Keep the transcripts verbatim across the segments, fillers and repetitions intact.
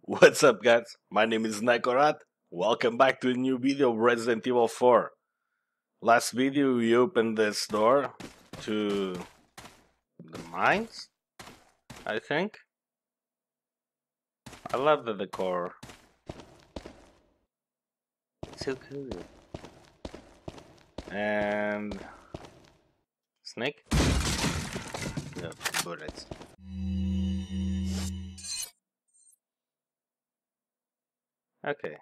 What's up, guys? My name is Nakorat. Welcome back to a new video of Resident Evil four. Last video we opened this door to the mines, I think. I love the decor. It's so cool. And snake? No, bullets. Okay.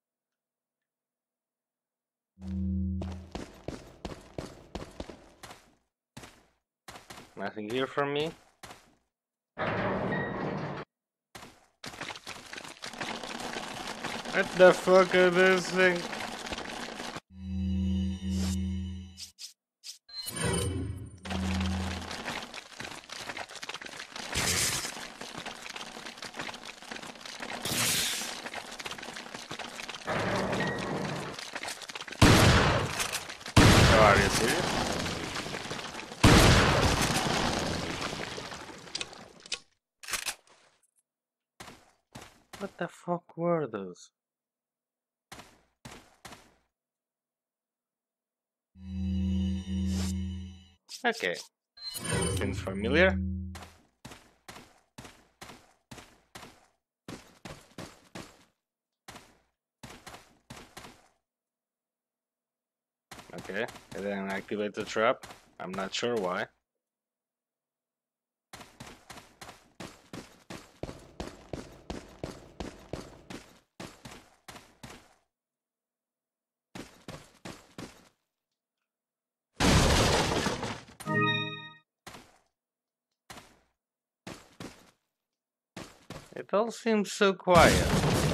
Nothing here for me. What the fuck is this thing? Are you serious? What the fuck were those? Okay. Seems familiar. Okay, and then activate the trap. I'm not sure why. It all seems so quiet.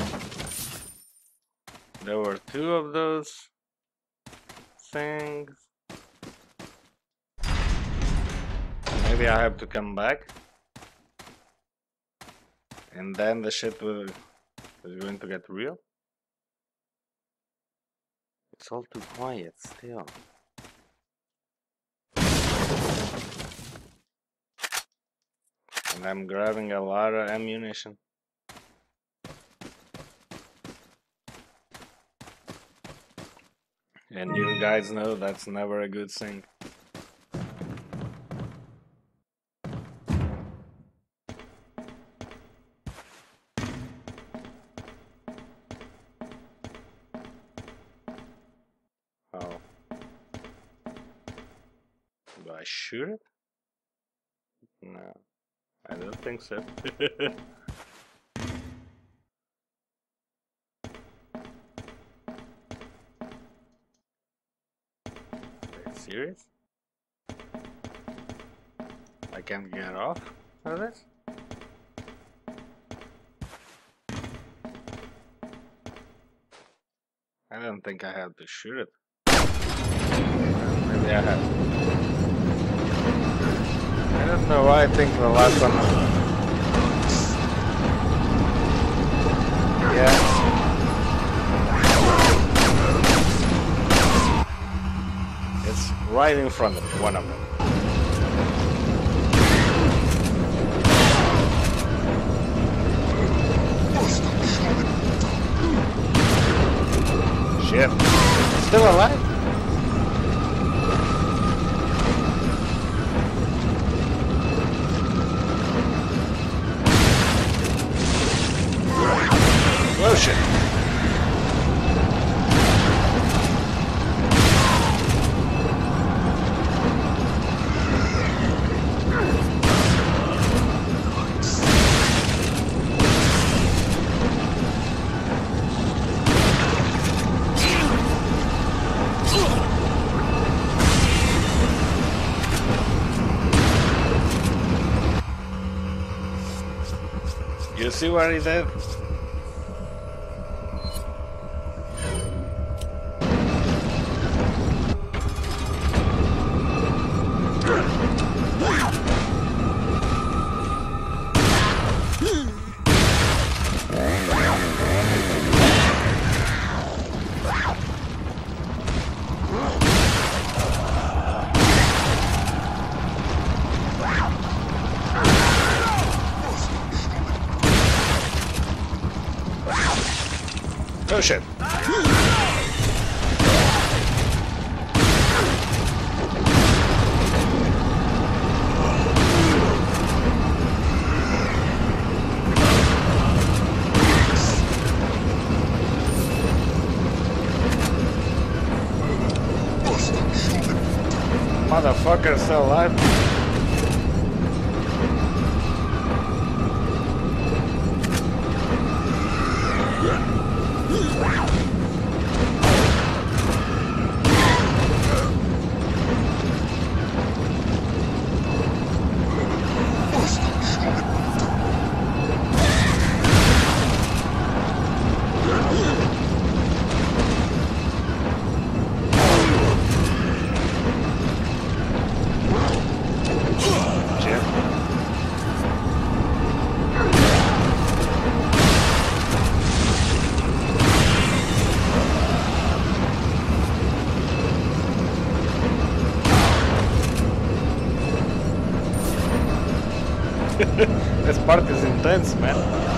There were two of those things. Maybe I have to come back, and then the shit will, is going to get real. It's all too quiet still. And I'm grabbing a lot of ammunition. And you guys know that's never a good thing. Oh. Do I shoot it? No, I don't think so. Serious? I can't get off of this? I don't think I have to shoot it. Maybe I have. I don't know why I think the last one. Yeah. Right in front of one of them. Shit. Still alive? Oh shit. You see what he did? Oh shit. Motherfucker still alive. This part is intense, man.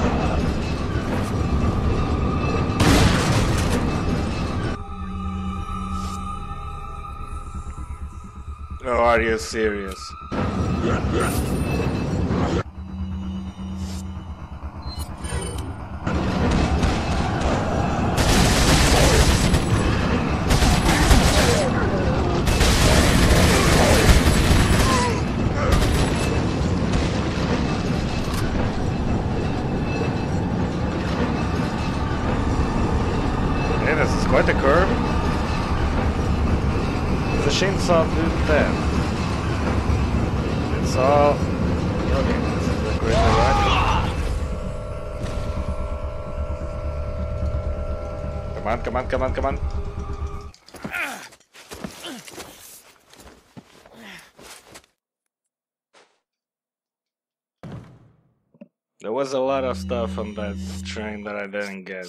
Oh, are you serious? This is quite a curve. The chainsaw did that. It's all... Okay, this is a great ride. Come on, come on, come on, come on. There was a lot of stuff on that train that I didn't get.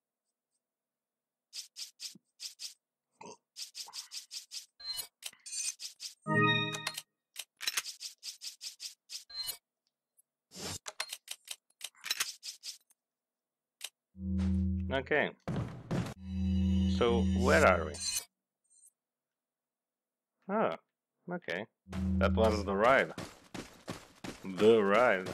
Okay. So, where are we? Oh, okay. That was the ride. The ride.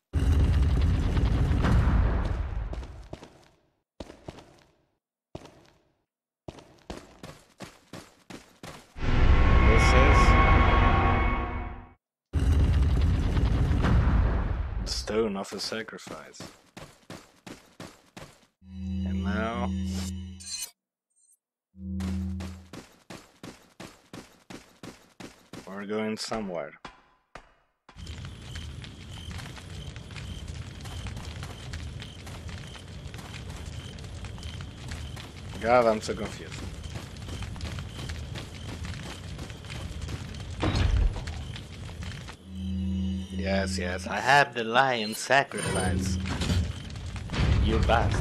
This is the stone of a sacrifice. And now we're going somewhere. God, I'm so confused. Yes, yes, I have the lion sacrifice. You bastard.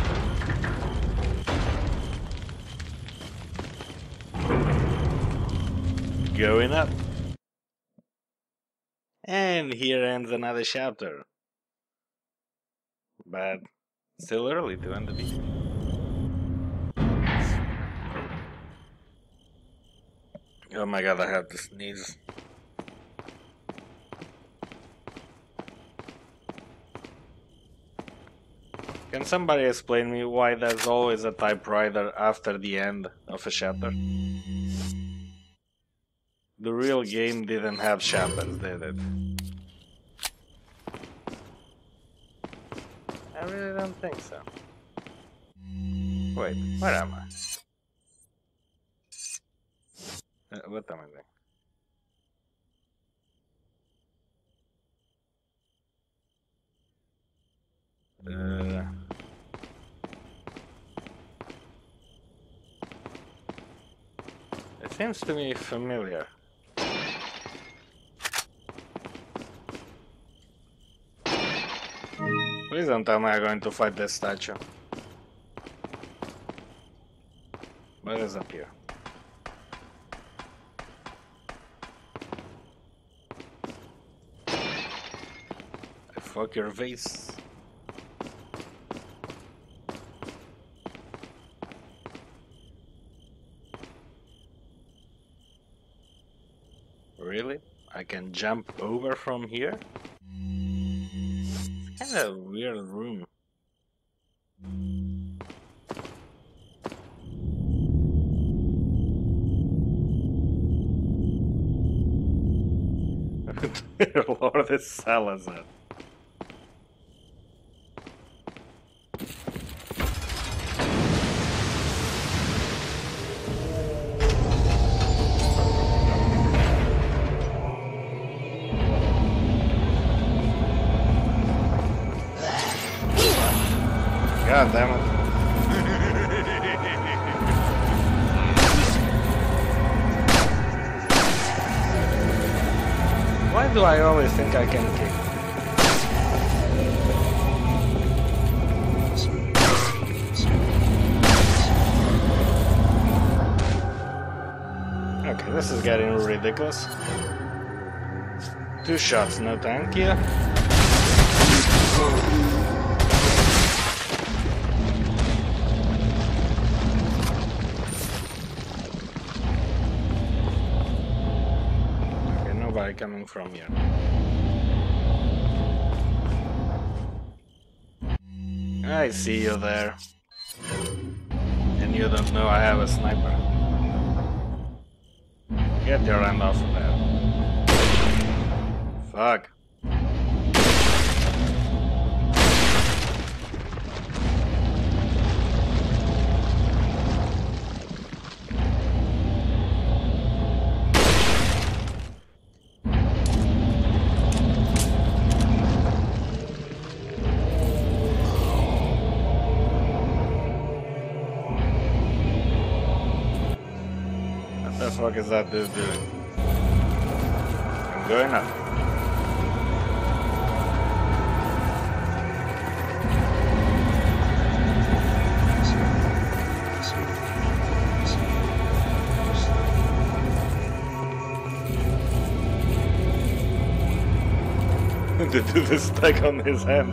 Going up. And here ends another chapter. But still early to end the video. Oh my god, I have to sneeze. Can somebody explain me why there's always a typewriter after the end of a chapter? The real game didn't have chapters, did it? I really don't think so. Wait, where am I? Uh, what am I doing? Uh... It seems to me familiar. Please don't tell me I'm going to fight this statue. What is up here? I fuck your face. Really? I can jump over from here? It's kind of a weird room. Lord, this Salazar. God damn it. Why do I always think I can kick? Okay, this is getting ridiculous. Two shots, no thank you. Coming from here. I see you there. And you don't know I have a sniper. Get your hand off of there. Fuck. What the fuck is that dude doing? I'm going up. The dude is stuck on his hand.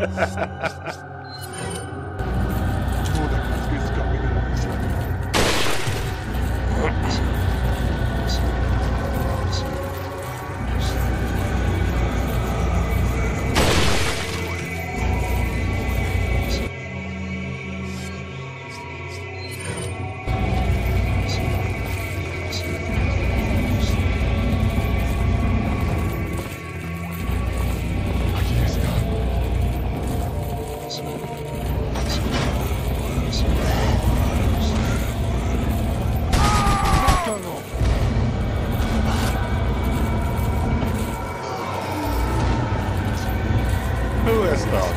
Who is that?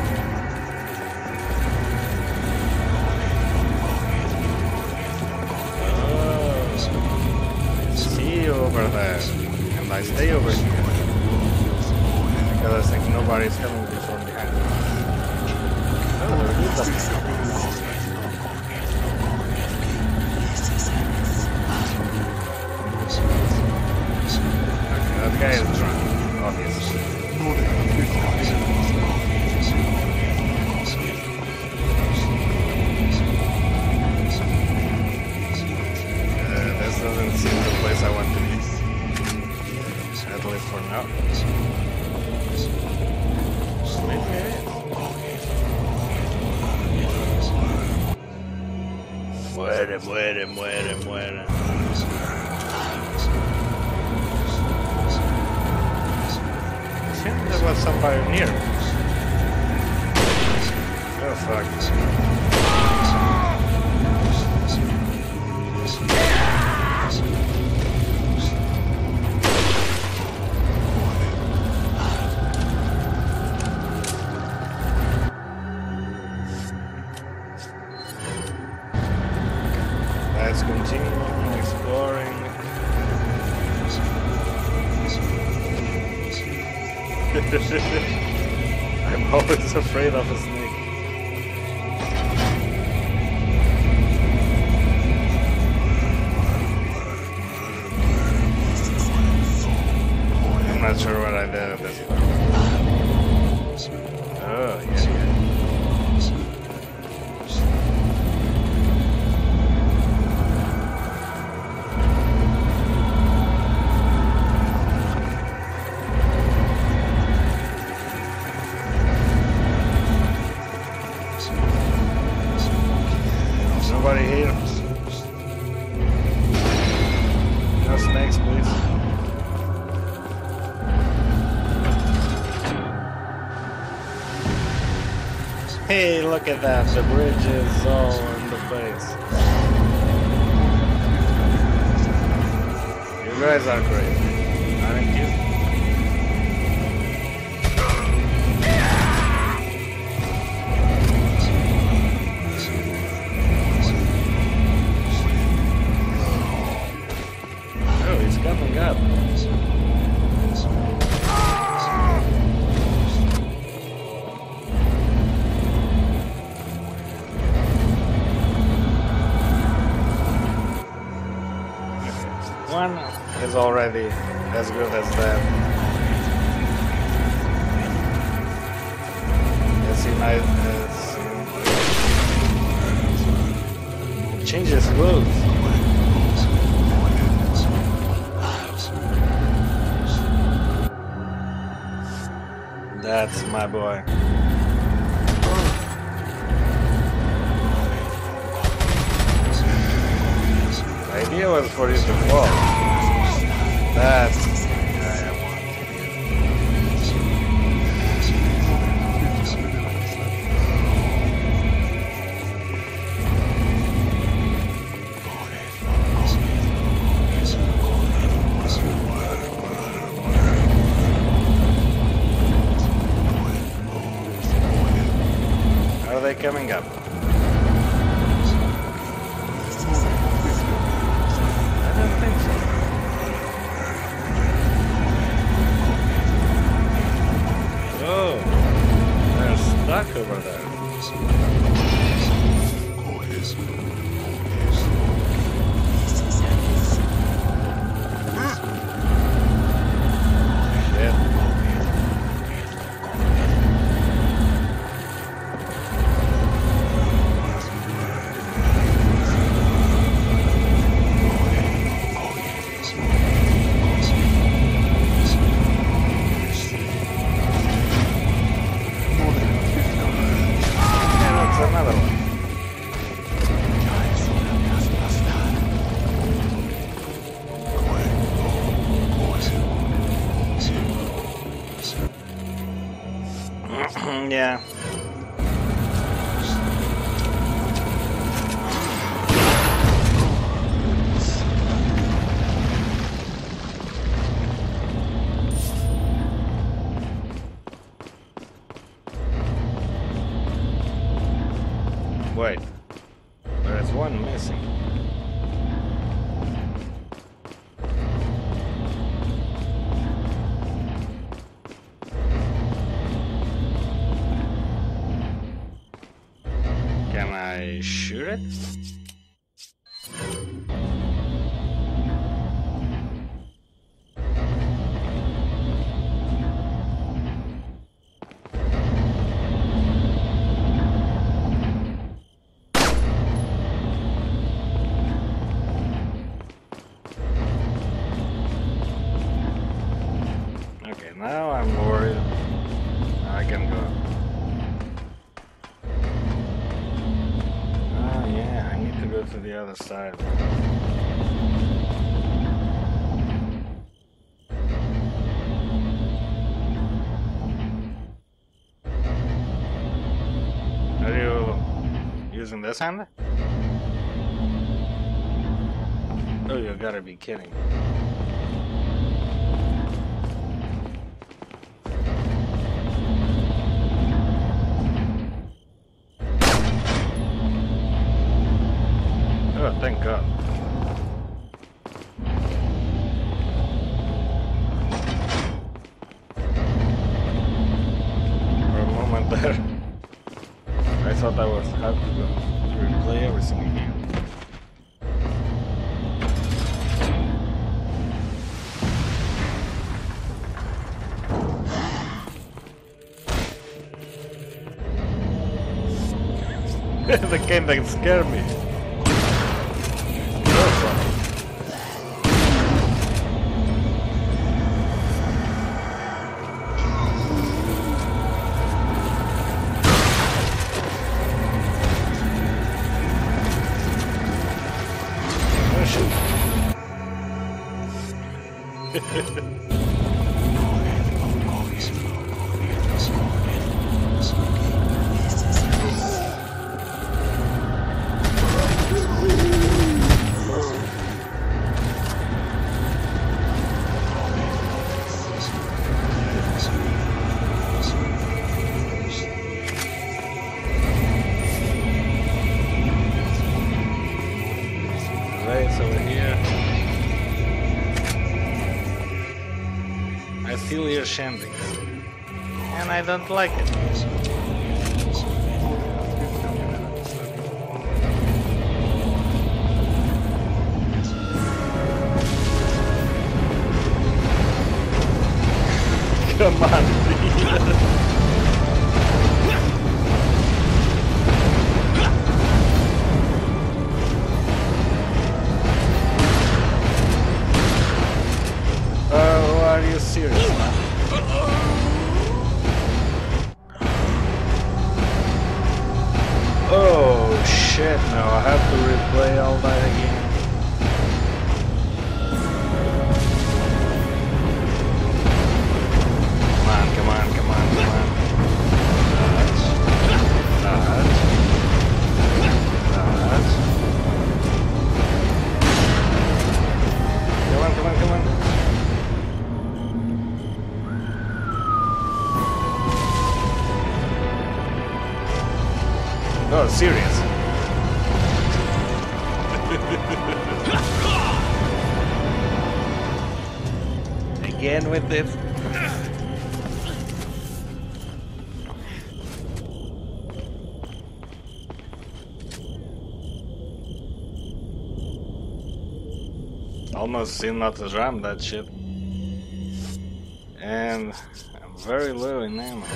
Oh, I see you over there, and I stay over here because I think nobody's coming from behind. Oh, there is something. Okay, that guy is drunk, obviously. Doesn't seem the place I want to be. At least for now. Muere, muere, muere, muere. I think there was somebody near. Oh fuck. Let's continue exploring. I'm always afraid of a snake. I'm not sure what I did at this point. Oh, yeah, yeah. Nobody here. No snakes, please. Hey, look at that. The bridge is all in the face. You guys are great, aren't you? Oh, he's coming up. One is already as good as that. Yes, he might uh, change his clothes. That's my boy. The idea was for you to fall. That's the guy I want. Are they coming up? Over there. Yeah. Wait, there's one missing. Can I shoot it? Okay, now I'm worried. Now I can go. Go to the other side. Are you using this hand? Oh, you gotta be kidding. Oh, thank God. For a moment there, I thought I was have to go to replay everything again. The game that scared me. Over here. I still hear chanting, and I don't like it. Come on, are you serious, man? Oh shit, no, I have to replay all that again. Come on, come on, come on, come on. Dodge. Dodge. Dodge. Come on, come on, come on. Oh, serious. Again with it. Almost seem not to ram that shit. And I'm very low in ammo.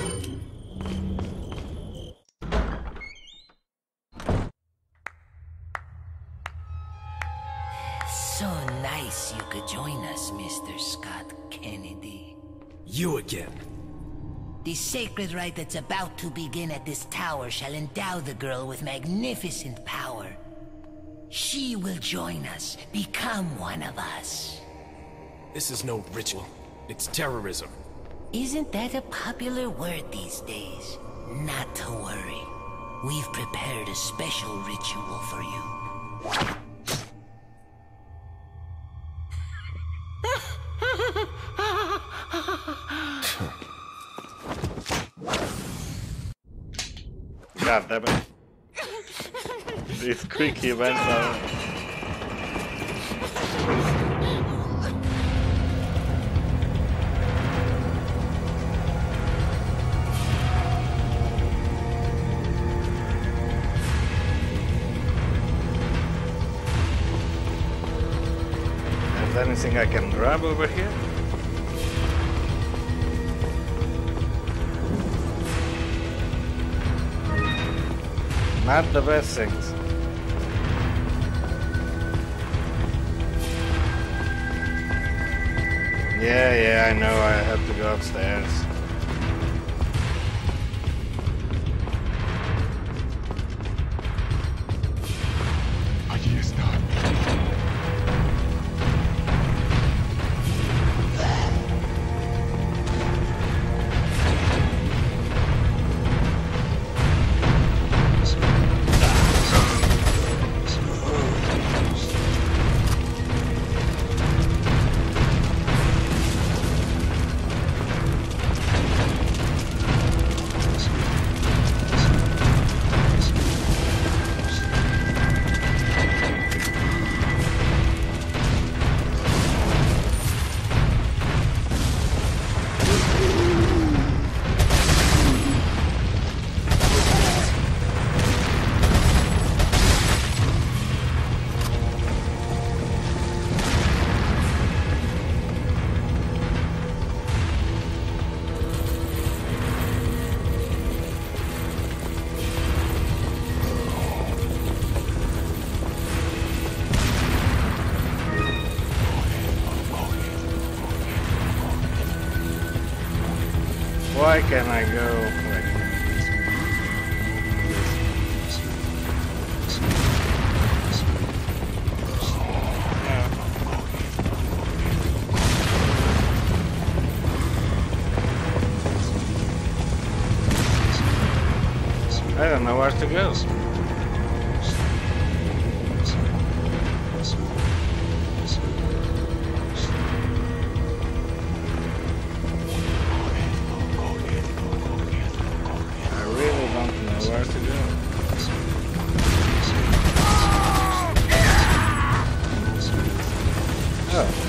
So nice you could join us, Mister Scott Kennedy. You again. The sacred rite that's about to begin at this tower shall endow the girl with magnificent power. She will join us, become one of us. This is no ritual. It's terrorism. Isn't that a popular word these days? Not to worry. We've prepared a special ritual for you. God damn it. These quick events are... Is there anything I can grab over here? Not the best things. Yeah, yeah, I know, I have to go upstairs. Why can't I go? Wait. know where to go. I really don't know where to go. Oh.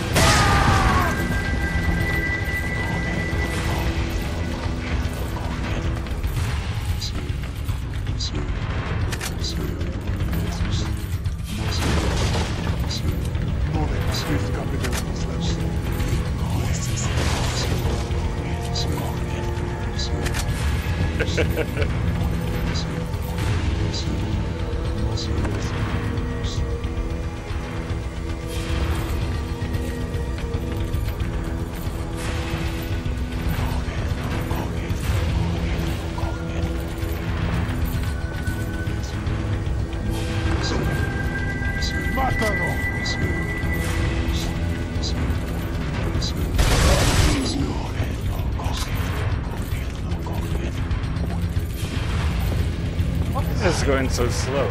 This is going so slow.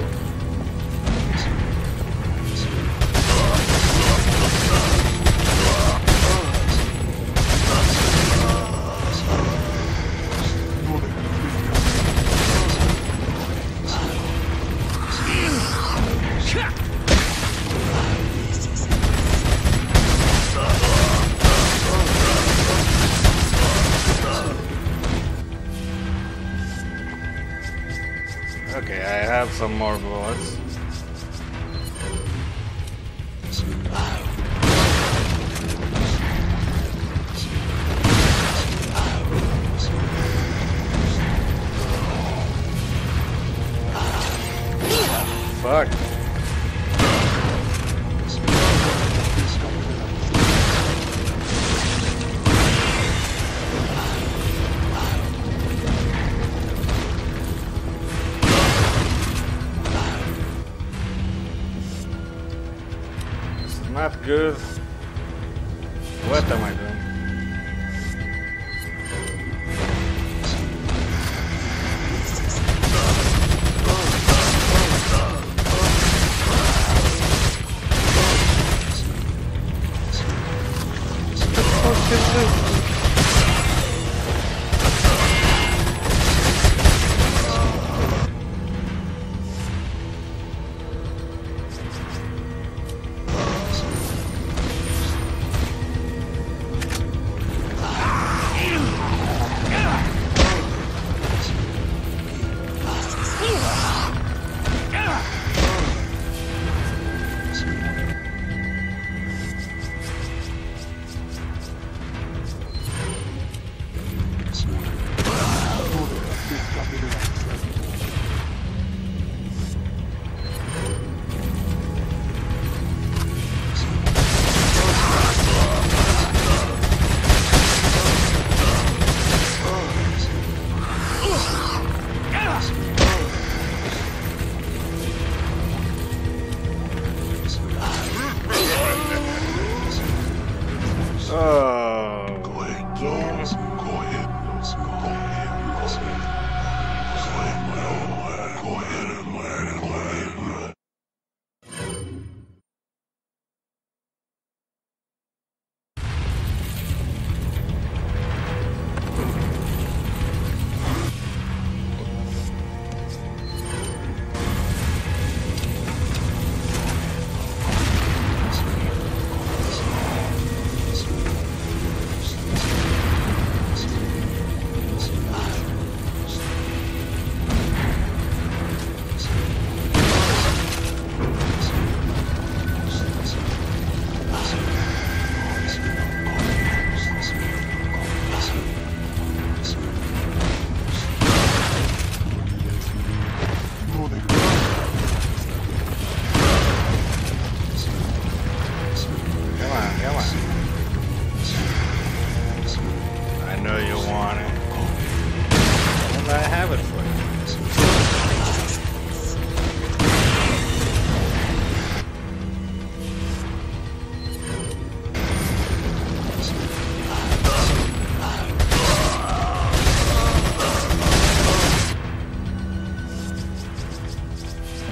Okay, I have some more bullets. Fuck. Not good. What am I doing? What the fuck is this?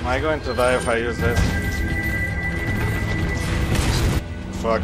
Am I going to die if I use this? Fuck.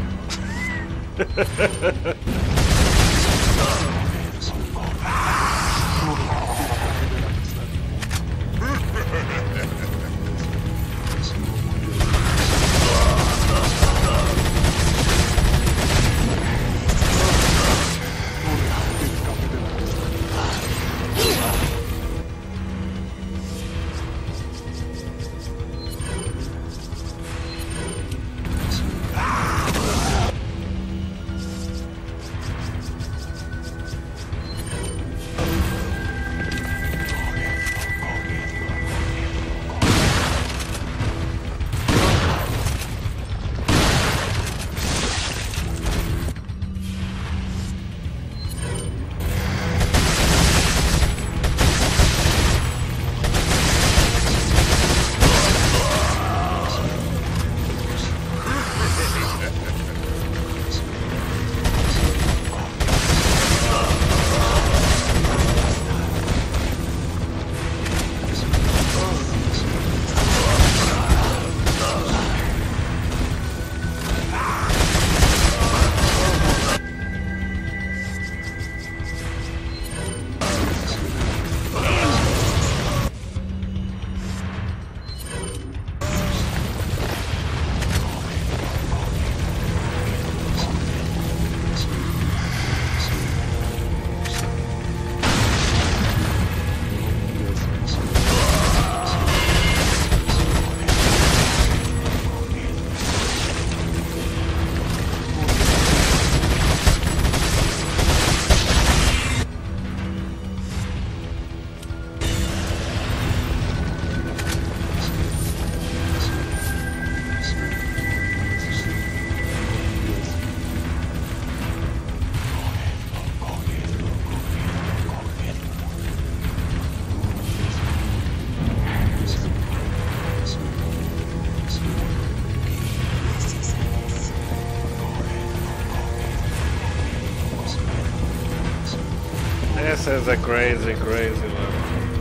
This is a crazy, crazy level.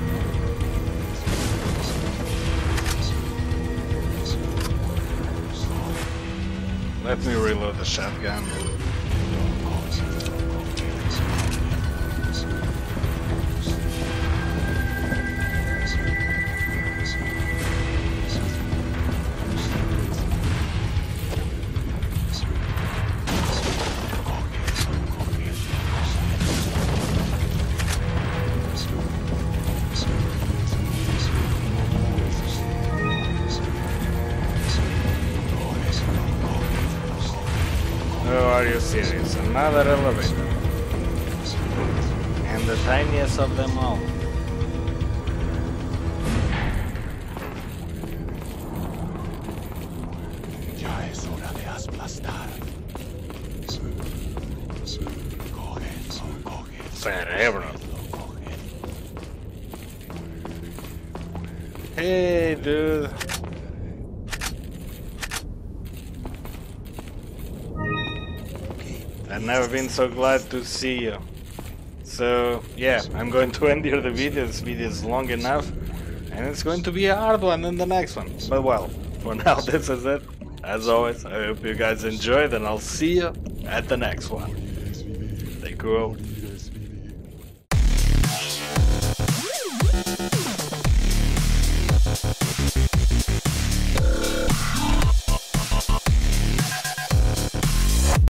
Let me reload the shotgun. Oh, are you serious? Another elevator. And the tiniest of them all. Cerebro. Hey, dude. I've never been so glad to see you. So, yeah, I'm going to end here the video. This video is long enough. And it's going to be a hard one in the next one. But well, for now, this is it. As always, I hope you guys enjoyed, and I'll see you at the next one. Stay cool.